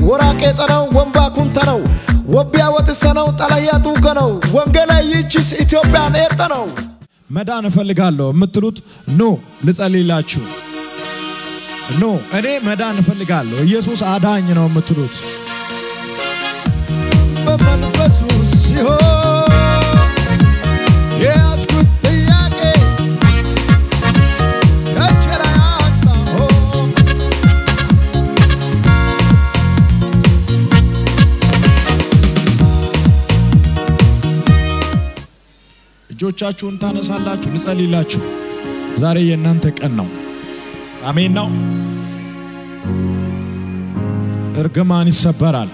ወራቄ ጠናው ወንባ ኩንተነው ወቢያ ወጥሰነው ጠላያቱ ገነው ወንጌላ ይቺስ ኢትዮጵያን ኤጠነው መዳን እፈልጋለሁ የምትሉት ኖ ልጸልይላችሁ ኖ እኔ መዳን እፈልጋለሁ ኢየሱስ አዳኝ ነው የምትሉት በመንፈሱ ሲሆን ያስኩት ጥያቄ እጆቻችሁን ታነሳላችሁ ልጸልይላችሁ ዛሬ የእናንተ ቀን ነው አሜን ነው እርግማን ይሰበራል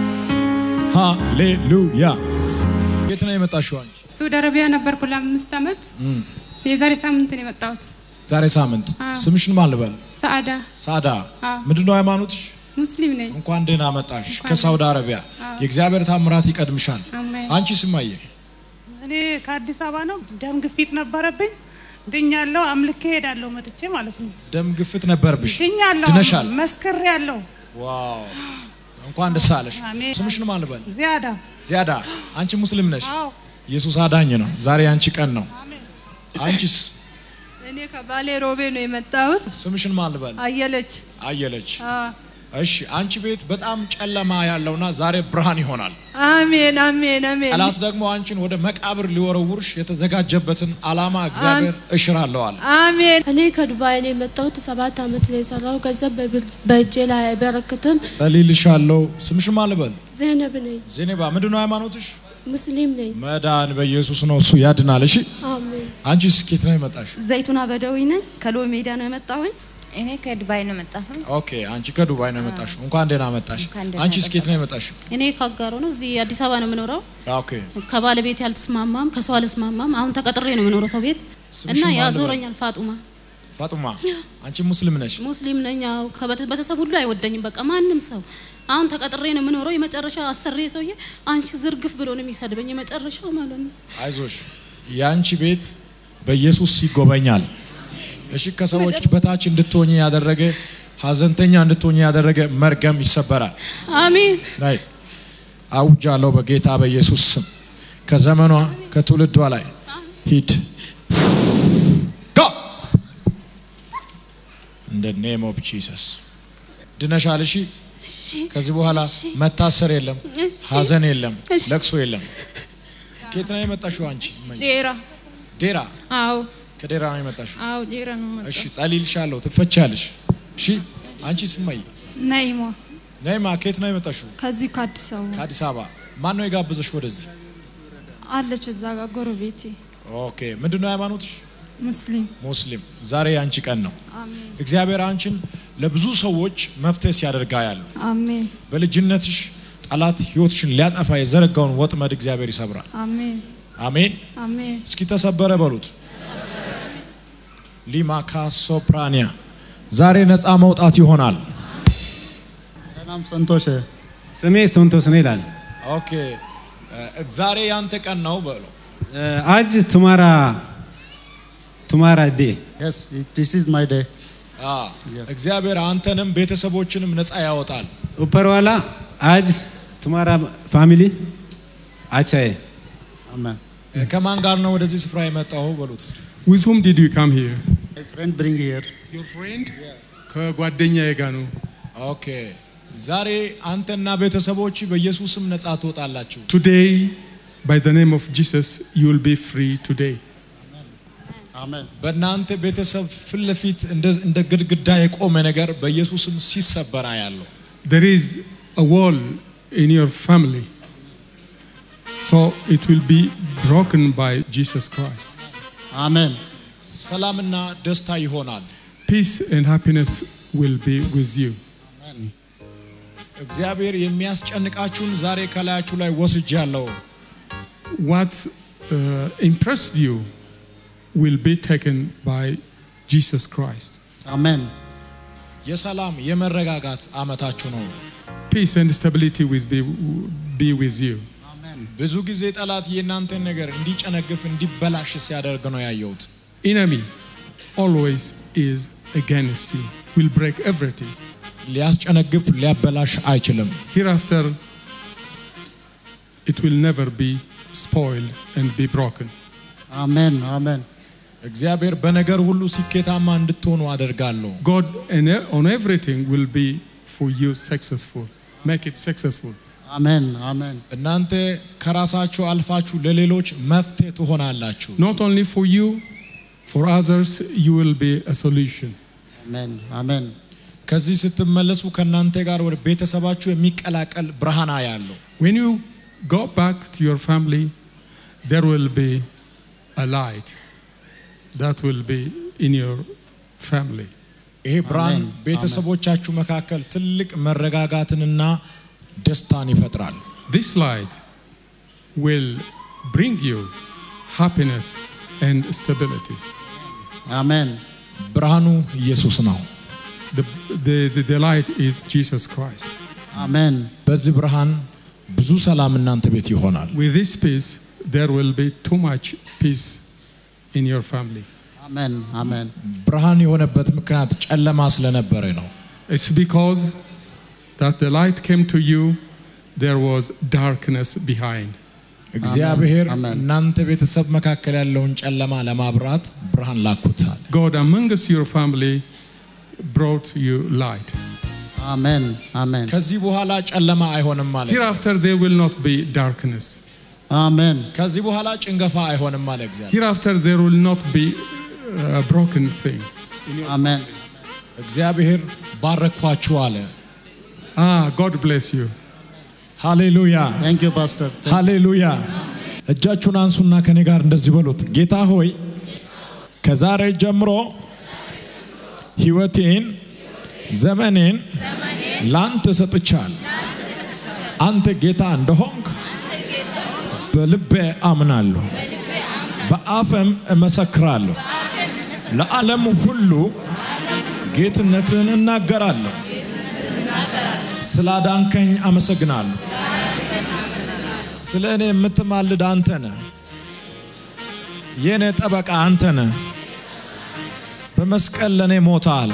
ሃሌሉያ የት ነው የመጣሽው አንቺ ሳውዲ አረቢያ ነበርኩ ለ5 አመት የዛሬ ሳምንት ነው የመጣሁት ዛሬ ሳምንት ስምሽን ማን ልበል ሳዳ ምንድነው ሃይማኖትሽ ሙስሊም ነኝ እንኳን ደህና መጣሽ ከሳውዲ አረቢያ የእግዚአብሔር ታምራት ይቀድምሻል አንቺ ስማዬ እኔ ከአዲስ አበባ ነው ደም ግፊት ነበረብኝ ድኛለሁ አምልኬ ሄዳለሁ መጥቼ ማለት ነው ደም ግፊት ነበርብሽ ድኛለሁ መስክሬያለሁ ዋው እንኳን ደስ አለሽ ስምሽን ማን ልበል ዚያዳ አንቺ ሙስሊም ነሽ ኢየሱስ አዳኝ ነው ዛሬ አንቺ ቀን ነው አንቺስ እኔ ከባሌ ሮቤ ነው የመጣሁት ስምሽን ማን ልበል አየለች እሺ አንቺ ቤት በጣም ጨለማ ያለውና ዛሬ ብርሃን ይሆናል አሜን አላት ደግሞ አንቺን ወደ መቃብር ሊወረውርሽ የተዘጋጀበትን አላማ እግዚአብሔር እሽራለሁ አለ አሜን እኔ ከዱባይ ነው የመጣሁት 7 አመት ነው የሰራው ገንዘብ በእጄ ላይ አይበረክትም ጸልይልሻለሁ ስምሽን ማን ልበል ዜኔባ ምንድነው ሃይማኖትሽ ሙስሊም ነኝ መዳን በኢየሱስ ነው እሱ ያድናል እሺ አሜን አንቺ ስኬት ነው የመጣሽ ዘይቱና በደዊ ነኝ ከሎ ሜዳ ነው የመጣሁኝ እኔ ከዱባይ ነው መጣሁ ኦኬ አንቺ ከዱባይ ነው መጣሽ እንኳን ደህና መጣሽ አንቺ ስኬት ነው የመጣሽ እኔ ካጋሮ ነው እዚህ አዲስ አበባ ነው የምኖረው ኦኬ ከባለቤት ያልተስማማም ከሰው አልስማማም አሁን ተቀጥሬ ነው የምኖረው ሰው ቤት እና ያዞረኛል ፋጡማ አንቺ ሙስሊም ነሽ ሙስሊም ነኝ ያው ከበተሰብ ሁሉ አይወደኝም በቃ ማንንም ሰው አሁን ተቀጥሬ ነው የምኖረው የመጨረሻ አሰሬ ሰውዬ አንቺ ዝርግፍ ብሎ ነው የሚሰድበኝ የመጨረሻው ማለት ነው አይዞሽ ያንቺ ቤት በኢየሱስ ይጎበኛል እሺ ከሰዎች በታች እንድትሆኚ ያደረገ ሐዘንተኛ እንድትሆኚ ያደረገ መርገም ይሰበራል አሜን ላይ አውጃለሁ በጌታ በኢየሱስ ስም ከዘመኗ ከትውልዷ ላይ ሂድ go in the name of Jesus ድነሻል እሺ ከዚህ በኋላ መታሰር የለም ሐዘን የለም ለቅሶ የለም ከየት ነው የመጣሽው አንቺ ዴራ አዎ ከዴራ ነው የመጣሽው አዎ ዴራ ነው መጣሁ እሺ ጸልይልሻለሁ ትፈቻለሽ እሺ አንቺ ስማይ ናይማ ከየት ነው የመጣሽው ከዚህ ከአዲስ አበባ ማን ነው የጋበዘሽ ወደዚህ አለች እዛ ጋር ጎረቤቴ ኦኬ ምንድነው ሃይማኖትሽ ሙስሊም ዛሬ አንቺ ቀን ነው አሜን እግዚአብሔር አንቺን ለብዙ ሰዎች መፍትሄ ሲያደርጋ ያለው አሜን በልጅነትሽ ጠላት ህይወትሽን ሊያጠፋ የዘረጋውን ወጥመድ እግዚአብሔር ይሰብራል አሜን እስኪ ተሰበረ በሉት ሊማካ ሶፕራኒያ ዛሬ ነፃ መውጣት ይሆናል ናም ሰንቶሽ ስሜ ሰንቶስ ነው ይላል ኦኬ ዛሬ ያንተ ቀን ነው በሉ አጅ ቱማራ ዴ yes this is my day እግዚአብሔር አንተንም ቤተሰቦችንም ነፃ ያወጣል ኡፐርዋላ አጅ ቱማራ ፋሚሊ አቻዬ አሜን ከማን ጋር ነው ወደዚህ ስፍራ የመጣው በሉት With whom did you come here? My friend bring here. Your friend? ከጓደኛዬ ጋር ነው ኦኬ ዛሬ አንተና ቤተሰቦች በኢየሱስም ነፃ ትወጣላችሁ Today by the name of Jesus you will be free today Amen በእናንተ ቤተሰብ ፍለፊት እንደ ግድግዳ የቆመ ነገር በኢየሱስም ሲሰበራ ያለው There is a wall in your family so it will be broken by Jesus Christ Amen ሰላምና ደስታ ይሆናል Peace and happiness will be with you Amen እግዚአብሔር የሚያስጨንቃችሁን ዛሬ ከላያችሁ ላይ ወስጃለሁ What impressed you will be taken by Jesus Christ Amen የሰላም የመረጋጋት አመታችሁ ነው Peace and stability will be with you ብዙ ጊዜ ጠላት የናንተን ነገር እንዲጨነግፍ እንዲበላሽ ሲያደርግ ነው ያየሁት Enemy always is against you will break everything ሊያስጨነግፍ ሊያበላሽ አይችልም Hereafter, it will never be spoiled and be broken. Amen. Amen. እግዚአብሔር በነገር ሁሉ ስኬታማ እንድትሆኑ አደርጋለሁ God on everything will be for you successful. Make it successful. Amen. Amen. እናንተ ከራሳችሁ አልፋችሁ ለሌሎች መፍትሄ ትሆናላችሁ Not only for you, for others, you will be a solution. Amen. Amen. ከዚህ ስትመለሱ ከናንተ ጋር ወደ ቤተሰባችሁ የሚቀላቀል ብርሃን ያለው When you go back to your family, there will be a light that will be in your family. ይሄ ብርሃን ቤተሰቦቻችሁ መካከል ትልቅ መረጋጋትንና ደስታን ይፈጥራል This light will bring you happiness and stability. Amen. ብርሃኑ ኢየሱስ ነው The light is Jesus Christ. Amen. በዚህ ብርሃን ብዙ ሰላም እናንተ ቤት ይሆናል With this peace, there will be too much peace in your family. Amen. Amen. ብርሃን የሆነበት ምክንያት ጨለማ ስለነበረ ነው It's because that the light came to you, there was darkness behind. እግዚአብሔር Amen. እናንተ ቤተሰብ መካከል ያለውን ጨለማ ለማብራት ብርሃን ላኩታል God amongst your family brought you light. Amen. Amen. ከዚህ በኋላ ጨለማ አይሆንም ማለት Hereafter there will not be darkness. Amen. ከዚህ በኋላ ጭንገፋ አይሆንም ማለት እግዚአብሔር Hereafter there will not be a broken thing. Amen. እግዚአብሔር ባረኳችሁ አለ God bless you. ሃሌሉያ Thank you, Pastor. ሃሌሉያ እጃችሁን አንሱና ከኔ ጋር እንደዚህ በሉት ጌታ ሆይ ከዛሬ ጀምሮ ህይወቴን ዘመኔን ላንተ ሰጥቻለሁ አንተ ጌታ እንደሆንክ በልቤ አምናለሁ በአፈም እመሰክራለሁ ለዓለም ሁሉ ጌትነትን እናገራለሁ ስላዳንከኝ አመሰግናለሁ ስለኔ የምትማልድ አንተ ነህ የኔ ጠበቃ አንተ ነህ በመስቀል ለኔ ሞታል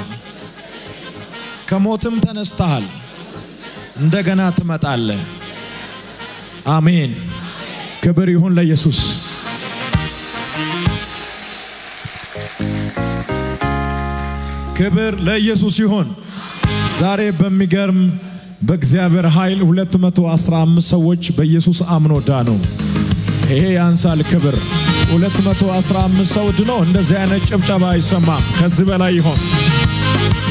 ከሞትም ተነስተሃል እንደገና ትመጣለህ አሜን ክብር ይሁን ለኢየሱስ ክብር ለኢየሱስ ይሁን ዛሬ በሚገርም በእግዚአብሔር ኃይል 215 ሰዎች በኢየሱስ አምኖ ዳኑ ይሄ ያንሳል ክብር 215 ሰው ድኖ እንደዚህ አይነት ጭብጨባ አይሰማም ከዚህ በላይ ይሁን